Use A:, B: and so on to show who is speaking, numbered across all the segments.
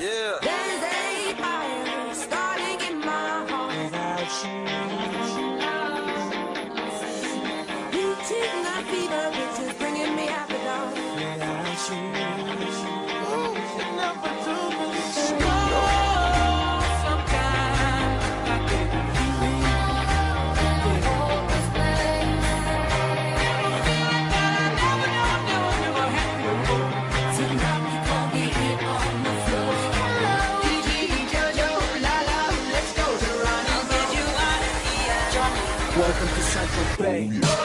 A: Yeah.
B: There's a fire starting in my heart without you. Reaching the fever pitch is bringing me out the dark without you. Ooh, you never do me so. Welcome to Central Bay.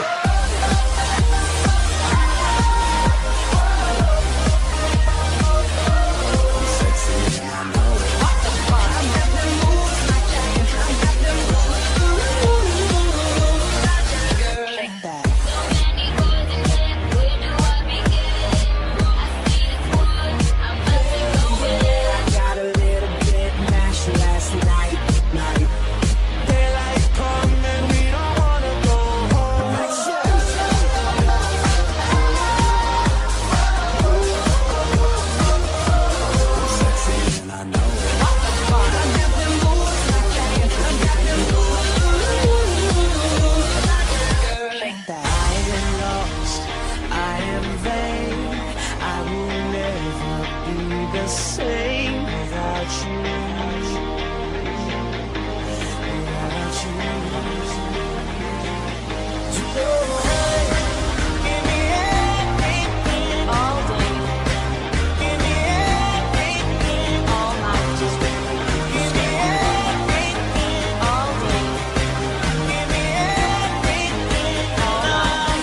B: Same without you, without you. Give me everything all day. Give me everything all night. Just give me everything all day. Give me everything all night.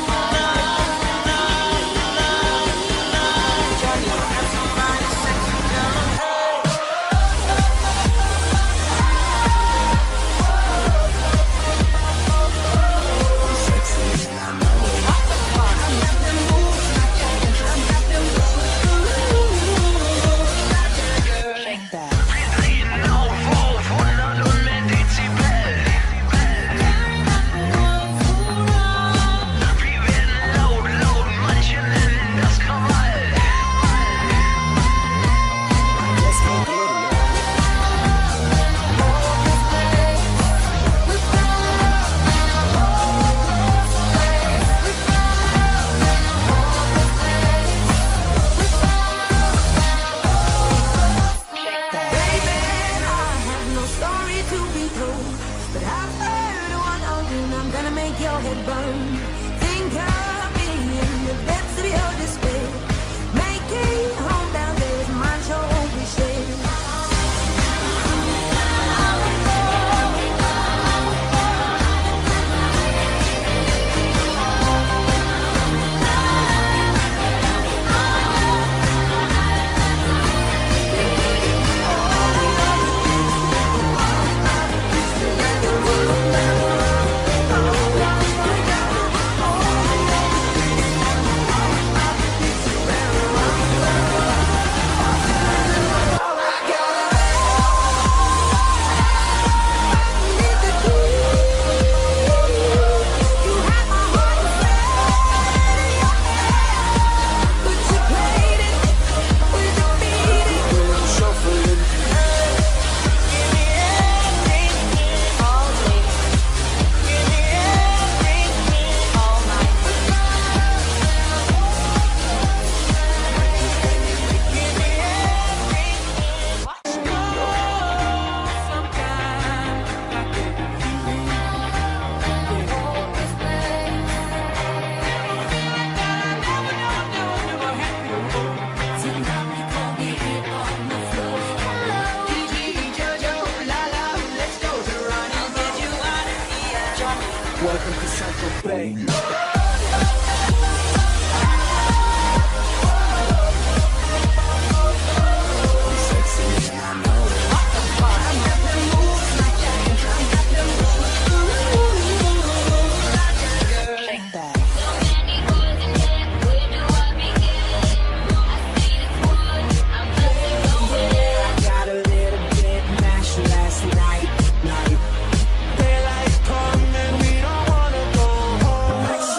B: Johnny, have somebody sexy. Your head burn. Think of me in the depths of your despair. Making home down there is my show we share. Welcome to Central Bay. Daylight come and we don't wanna go home.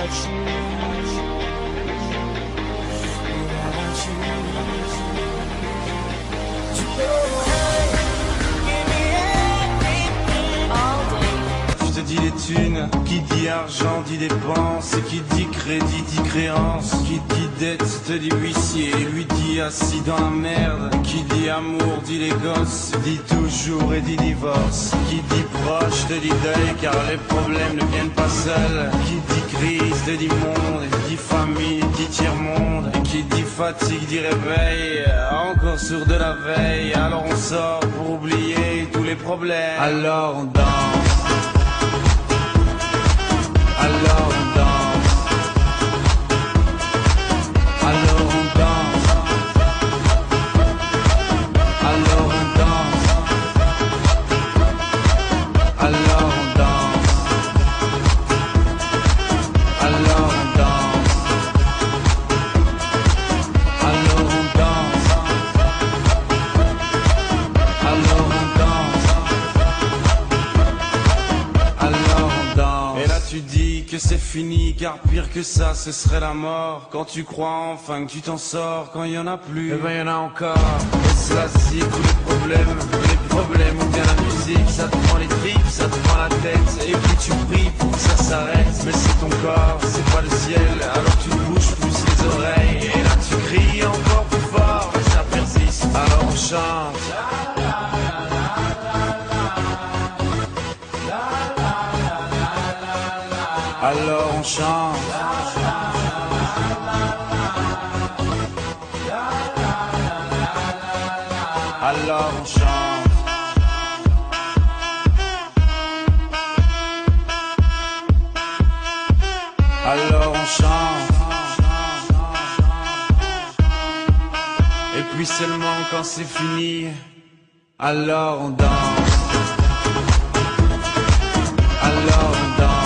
A: Je te dis les thunes, qui dit argent dit dépense, qui dit crédit dit créance, qui dit dette te dit huissier, lui dit assis dans la merde, qui dit amour dit les gosses, dit toujours et dit divorce, qui dit proche te dit deuil car les problèmes ne viennent pas seuls, qui dit crise te dit monde, dit famille dit tiers-monde, qui dit fatigue dit réveil, encore sourd de la veille, alors on sort pour oublier tous les problèmes, alors on danse. Alors on danse, alors on danse, alors on danse, alors on danse, alors on danse, alors on danse, alors on danse, alors on danse. Et là tu dis que c'est fini, car pire que ça ce serait la mort. Quand tu crois enfin que tu t'en sors, quand il y en a plus, eh ben y en a encore. Et cela c'est tous les problèmes ou bien la musique, ça te prend les tripes, ça te prend la tête. Et puis tu pries pour que ça s'arrête, mais c'est ton corps, c'est pas le ciel. Alors tu te bouges plus les oreilles, et là tu cries encore plus fort, mais ça persiste. Alors on chante. Alors on chante. Alors on chante. Alors on chante. Et puis seulement quand c'est fini, alors on danse. Alors on danse.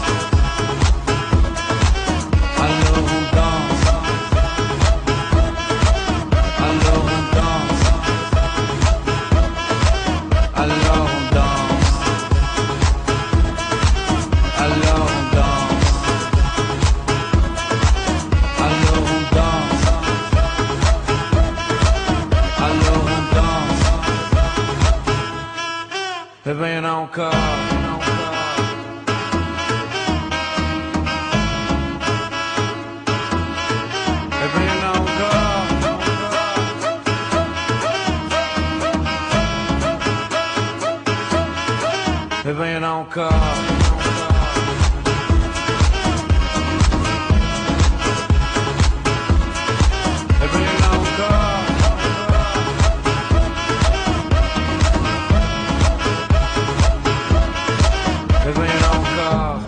A: Eh ben y'en a encore. Eh ben y'en a encore. Eh ben y'en a encore. Eh ben y'en a encore. Eh ben y'en a encore.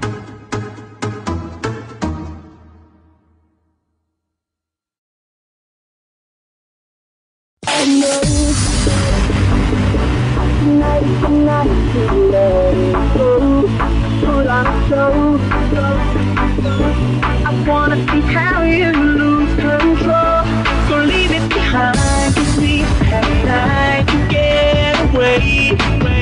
C: I'm not too late. Put on a show. I wanna see how you lose control. So leave it behind. Cause we have time to get away.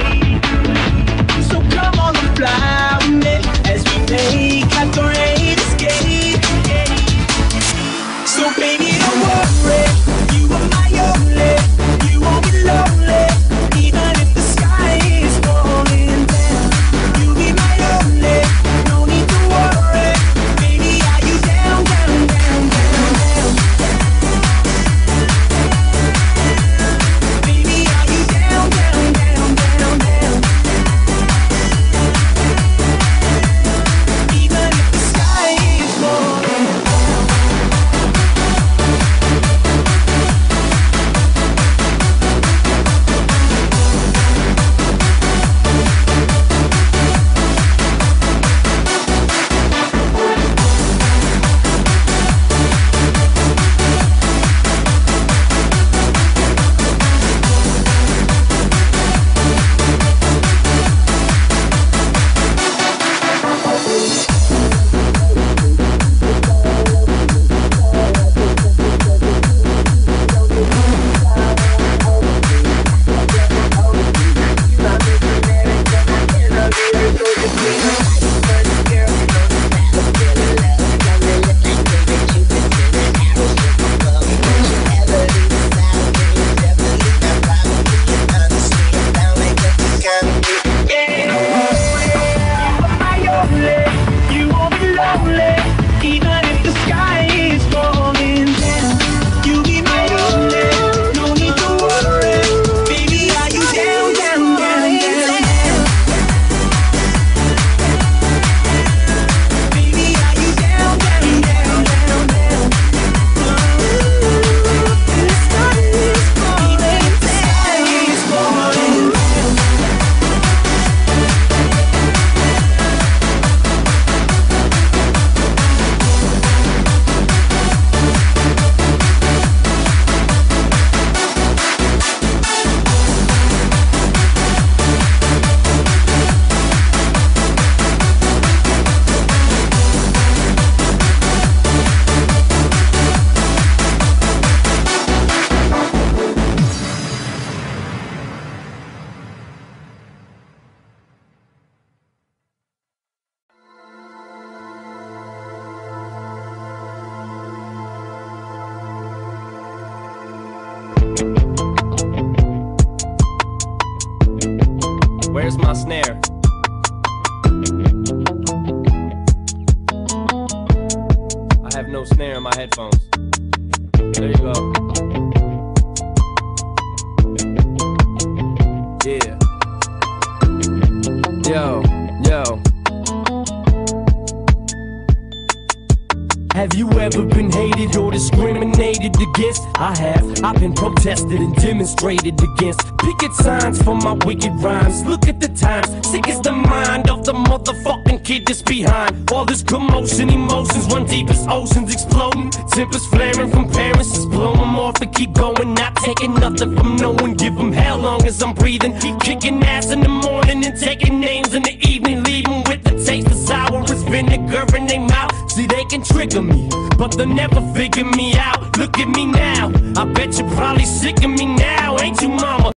C: So come on and fly with me as we make our great escape. So baby, don't worry, you are my only. You won't be lonely, even if the sky is falling down. You'll be my only, no need to worry. Baby, are you down, down, down, down?
D: Where's my snare? I have no snare in my headphones. There you go. Yeah. Yo.
E: Have you ever been hated or discriminated against? I have. I've been protested and demonstrated against. Picket signs for my wicked rhymes. Look at the times. Sick is the mind of the motherfucking kid that's behind. All this commotion, emotions run deep as oceans exploding. Tempers flaring from parents, just blow them off and keep going. Not taking nothing from no one. Give them hell long as I'm breathing. Keep kicking ass in the morning and taking names in the evening. Leaving with the taste of sour as vinegar in their mouth. See, they can trigger me, but they'll never figure me out. Look at me now, I bet you're probably sick of me now, ain't you, mama?